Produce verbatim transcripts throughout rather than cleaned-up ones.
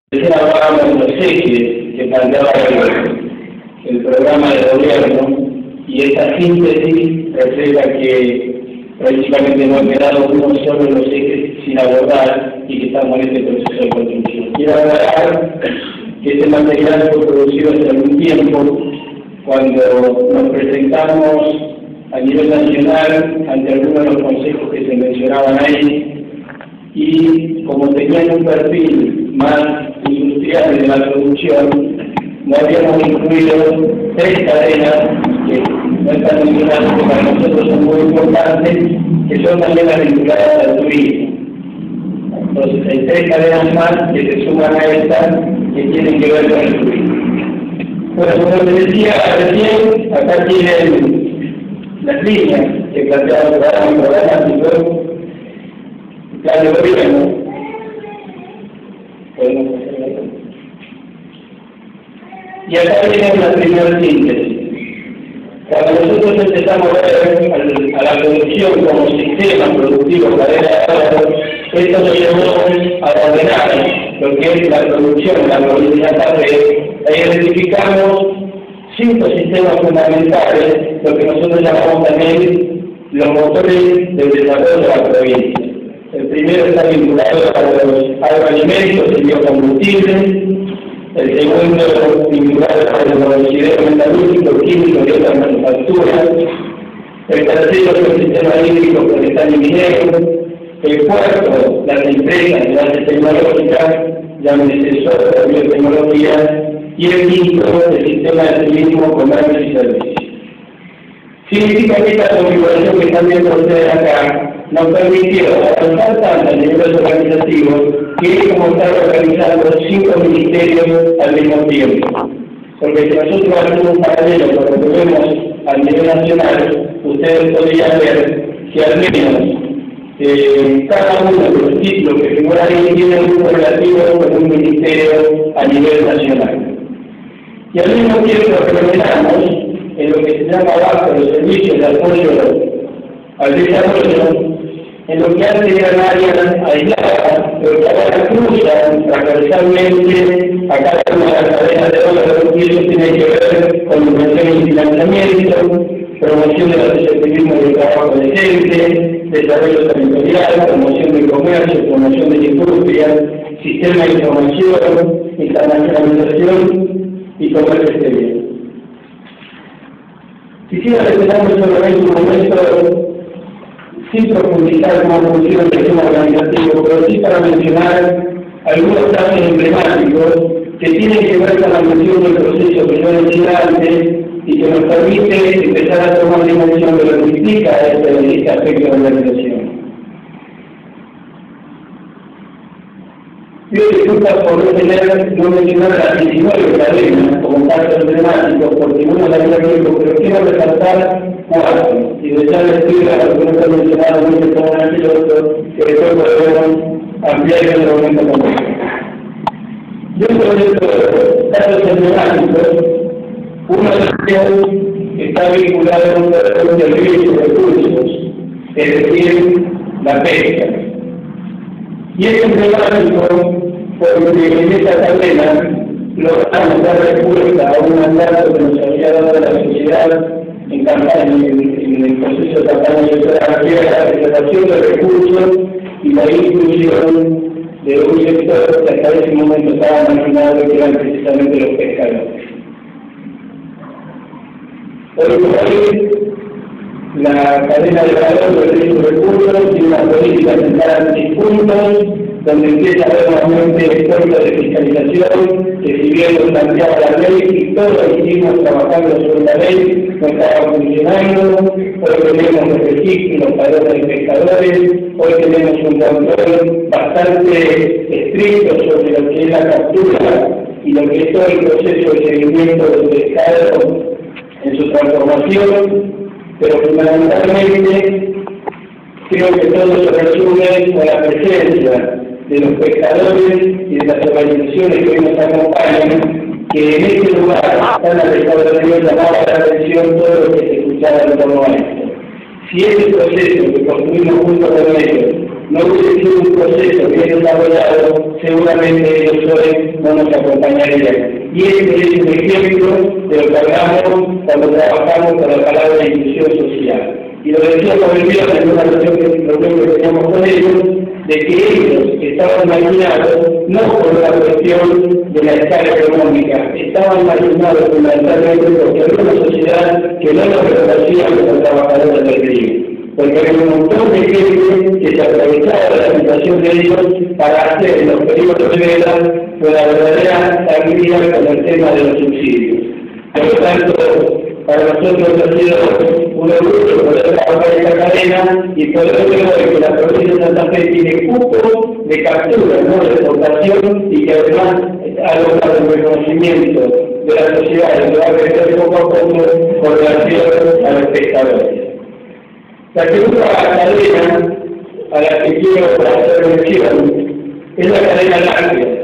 Recién hablábamos de los ejes que planteaba el, el programa de gobierno, y esta síntesis refleja que prácticamente no ha quedado uno solo de los ejes sin abordar y que estamos en este proceso de construcción. Quiero aclarar que este material fue producido hace algún tiempo, cuando nos presentamos a nivel nacional ante algunos de los consejos que se mencionaban ahí, y como tenían un perfil más industrial de la producción, no habíamos incluido tres cadenas que no están mencionadas, que para nosotros son muy importantes, que son también las vinculadas al turismo. Entonces hay tres cadenas más que se suman a estas que tienen que ver con el turismo. Bueno, como les decía recién, acá tienen las líneas que plantearon el programa programático, el plan de gobierno. Podemos hacer la Y acá viene la primera síntesis. Cuando nosotros empezamos a ver a la producción como sistema productivo cadena de valor, esto nos llevó a ordenar lo que es la producción, la productividad de red. Ahí identificamos cinco sistemas fundamentales, lo que nosotros llamamos también los motores del desarrollo de la provincia. El primero está vinculado a los agroalimentos y biocombustibles. El segundo vinculado a los consideros metalúrgicos, químicos y otras manufacturas. El tercero es el sistema hídrico forestal y minero. El cuarto, las empresas, las tecnológicas, llámese software, biotecnología. Y el quinto, el sistema de turismo, comercio y servicios. Significa que esta configuración que están viendo ustedes acá nos permitió avanzar tanto a nivel organizativo que es como estar organizando cinco ministerios al mismo tiempo. Porque si nosotros hacemos un paralelo con lo que vemos a nivel nacional, ustedes podrían ver que al menos eh, cada uno de los títulos que figuran ahí tiene un relativo con un ministerio a nivel nacional. Y al mismo tiempo recuperamos en lo que se llama abajo los servicios de apoyo al desarrollo, en lo que antes eran áreas aisladas, pero que ahora cruzan transversalmente a cada una de las cadenas de valor, y eso tiene que ver con inversión y financiamiento, promoción del asociativismo del trabajo decente, desarrollo territorial, promoción del comercio, promoción de la industria, sistema de información, internacionalización y comercio exterior. Quisiera retomar solamente un momento, sin profundizar cómo funciona el sistema organizativo, pero sí para mencionar algunos casos emblemáticos que tienen que ver con la mención del proceso que yo decía antes y que nos permite empezar a tomar dimensión de lo que implica este, este aspecto de organización. Pido disculpas por no tener, no mencionar las diecinueve cadenas como casos emblemáticos, porque uno la había tiempo, pero quiero resaltar cuatro, y de ya les pido a algunos que han mencionado mucho como un antídoto, que después podemos ampliar en el momento completo. Dentro de estos casos emblemáticos, uno de ellos está vinculado a un servicio de recursos, es decir, la pesca. Y es emblemático porque en esta cadena logramos dar respuesta a un mandato que nos había dado la sociedad en campaña, en, en el proceso de campaña electoral, que era la preservación de recursos y la inclusión de un sector que hasta ese momento estaba marginado, que eran precisamente los pescadores. Hoy por hoy, la cadena de valor de estos recursos tiene una política centrada en seis puntos, donde empieza a haber nuevamente esfuerzos de fiscalización, que si bien lo planteaba la ley y todos seguimos trabajando sobre la ley, no estaba funcionando. Hoy tenemos los registros, los padrones de pescadores, hoy tenemos un control bastante estricto sobre lo que es la captura y lo que es todo el proceso de seguimiento del pescado en su transformación. Pero fundamentalmente creo que todo se resume con la presencia de los pescadores y de las organizaciones que hoy nos acompañan, que en este lugar están alrededor de Dios llamaba la atención todo lo que se escuchaba en torno a esto. Si ese proceso que construimos junto con ellos no hubiese sido un proceso bien desarrollado, seguramente ellos hoy no nos acompañarían. Y este es un ejemplo de lo que hablamos cuando trabajamos con la palabra inclusión social. Y lo decía con el viernes en una reunión que teníamos con ellos, de que ellos estaban marginados no por la cuestión de la escala económica, estaban marginados fundamentalmente porque había una sociedad que no los reconocía como trabajadores del trigo. Porque hay un montón de gente que se aprovechaba de la situación de ellos para hacer los periodos de vela con la verdadera estabilidad con el tema de los subsidios. Por lo tanto, para nosotros ha sido un orgullo poder trabajar en esta cadena y poder ver que la provincia de Santa Fe tiene cupo de captura, no de exportación, y que además ha logrado el reconocimiento de la sociedad y que va a crecer poco a poco con relación a los pescadores. La segunda cadena a la que quiero hacer mención es la cadena láctea.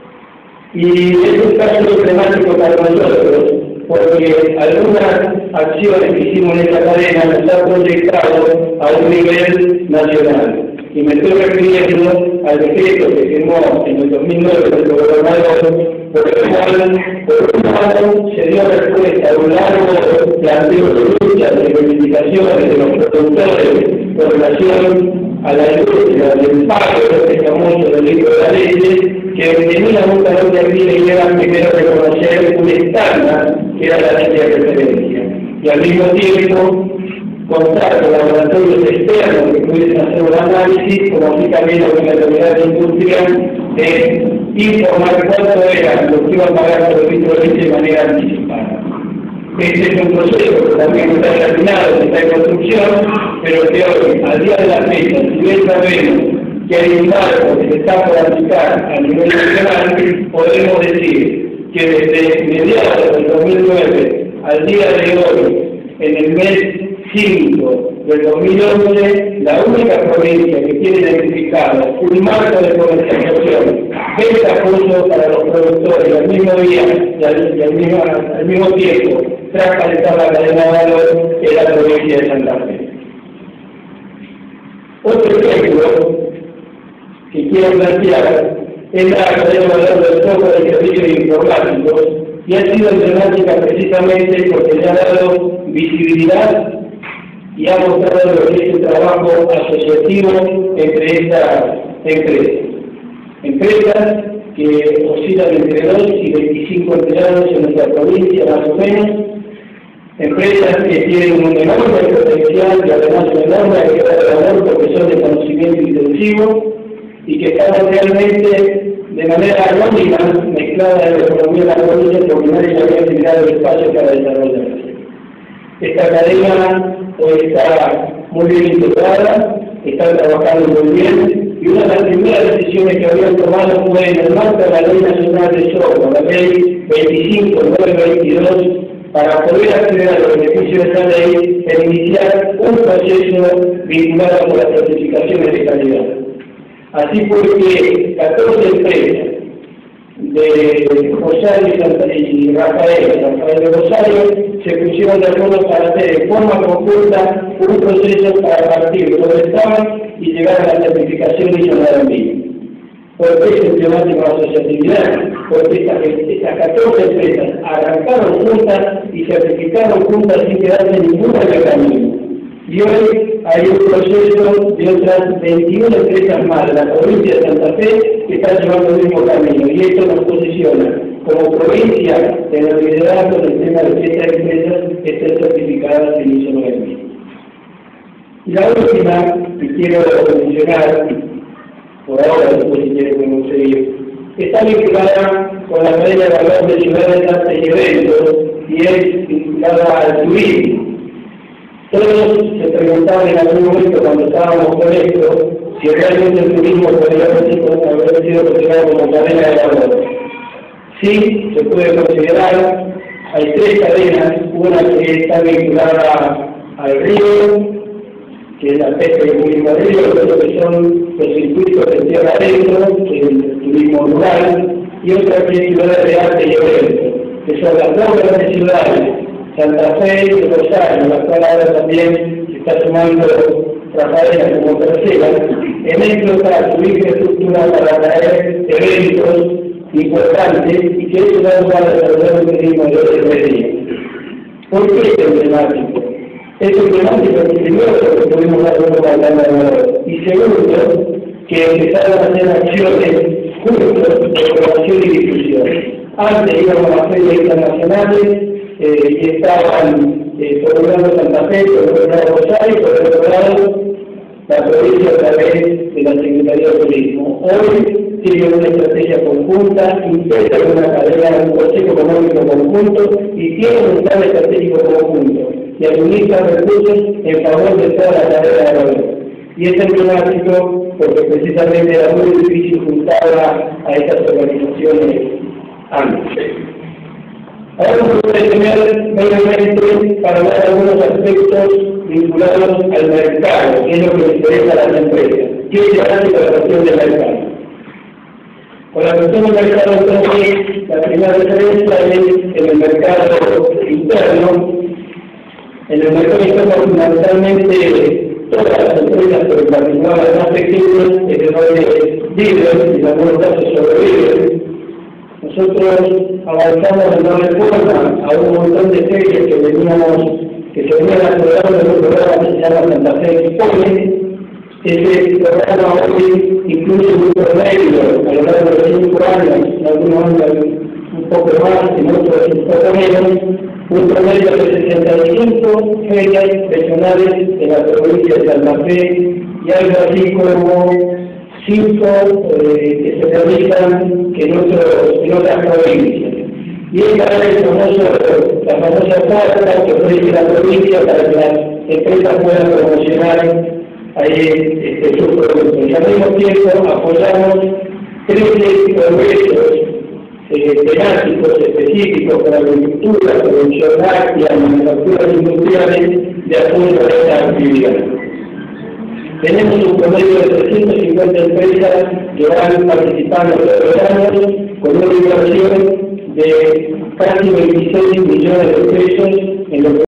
Y es un caso emblemático para nosotros, porque algunas acciones que hicimos en esta cadena nos han proyectado a un nivel nacional. Y me estoy refiriendo al decreto que firmó en el dos mil nueve el gobernador, por el cual, por un lado, se dio respuesta a un largo planteo de lucha, de reivindicaciones de los productores con relación a la industria del pago de este famoso delito de la leche, que tenía un talón de Aquiles y era primero reconocer un estándar que era la leche de referencia. Y al mismo tiempo, contar con laboratorios externos que pudiesen hacer un análisis, como así también la obligatoriedad de industria de informar cuánto era lo que iba a pagar por el litro de leche de manera anticipada. Este es un proceso que también está terminado, está en construcción, pero que hoy, al día de la fecha, si bien sabemos que hay un marco que se está por aplicar a nivel nacional, podemos decir que desde mediados del dos mil nueve al día de hoy, en el mes cinco del dos mil once, la única provincia que tiene identificado un marco de comercialización de apoyo para los productores al mismo día y al, y al, mismo, al mismo tiempo transparentar la cadena de valor es la provincia de Santa Fe. Otro ejemplo que quiero plantear es la cadena de valor del software de servicios informáticos, y ha sido emblemática precisamente porque le ha dado visibilidad y ha mostrado lo que es el trabajo asociativo entre estas empresas. Empresas que oscilan entre dos y veinticinco empleados en nuestra provincia, más o menos. Empresas que tienen un enorme potencial y además un enorme agregado de valor porque son de conocimiento intensivo y que están realmente de manera anónima mezclada en la economía de la provincia porque nadie había generado el espacio para desarrollarse. Esta cadena hoy está muy bien integrada, está trabajando muy bien, y una de las primeras decisiones que habían tomado fue en el marco de la Ley Nacional de Software, la Ley veinticinco mil novecientos veintidós, para poder acceder a los beneficios de esta ley, en iniciar un proceso vinculado con las certificaciones de calidad. Así fue que catorce empresas de Rosario y Rafael, Rafael de Rosario, se pusieron de acuerdo para hacer de forma conjunta un proceso para partir de donde estaban y llegar a la certificación nacional de mí. ¿Por qué es emblemático la asociatividad? Porque estas, estas catorce empresas arrancaron juntas y certificaron juntas sin quedarse ninguna en el camino. Y hoy hay un proceso de otras veintiuna empresas más de la provincia de Santa Fe que están llevando el mismo camino, y esto nos posiciona como provincia en el liderazgo del tema de que estas empresas estén certificadas en I S O nueve mil. Y la última que quiero mencionar, por ahora, después si quieren podemos seguir, está vinculada con la cadena de valor de ciudades, artes y eventos, y es vinculada al turismo. Todos se preguntaban en algún momento cuando estábamos con esto si realmente el turismo podría haber sido considerado como cadena de valor. Sí, se puede considerar. Hay tres cadenas, una que está vinculada al río, que es la pesca y el turismo del río, otro que son los circuitos de tierra adentro, que es el turismo rural, y otra que es ciudades de arte y eventos, que son las dos grandes ciudades, Santa Fe y Rosario, la cual ahora también se está sumando Rafaela como tercera, en explotar su infraestructura para traer eventos importantes y que eso va a desarrollar un turismo de otros días. ¿Por qué es emblemático? Es emblemático porque primero porque tuvimos la nueva gana de oro y segundo que empezaron a hacer acciones juntos de promoción y difusión. Antes íbamos a ferias internacionales eh, y estaban eh, por un lado Santa Fe, por otro lado Rosario y por otro lado la provincia a través de la Secretaría de Turismo. Hoy tiene una estrategia conjunta, integra una cadena, un consejo económico conjunto y tiene un plan estratégico conjunto y administra recursos en favor de toda la cadena de valor. Y es emblemático porque precisamente era muy difícil juntar a, a estas organizaciones antes. Ahora vamos a detener brevemente para ver algunos aspectos vinculados al mercado, que es lo que le interesa a las empresas. ¿Qué es la cuestión del mercado? Con la cuestión del mercado, entonces, la primera diferencia es en el mercado interno. En el mercado interno, fundamentalmente, todas las empresas, pero en particular las más pequeñas, que viven, y en algunos casos sobreviven. Nosotros avanzamos en darle forma a un montón de ferias que veníamos, que se venían acordando en un programa que se llama Santa Fe Expone. Ese programa hoy incluye un promedio a lo largo de cinco años, en algunos años un poco más, en otros un poco menos, un promedio de sesenta y cinco ferias regionales en la provincia de Santa Fe y algo así como cinco eh, que se realizan en, otros, en otras provincias. Y esta es el famoso, la famosa carta que ofrece la provincia para que las empresas puedan promocionar ahí este, sus productos. Y al mismo tiempo apoyamos trece progresos eh, temáticos específicos para la agricultura, producción láctea, manufacturas industriales de apoyo a esta actividad. Tenemos un promedio de trescientas cincuenta empresas que van participando todos los años con una inversión de casi veintiséis millones de pesos en los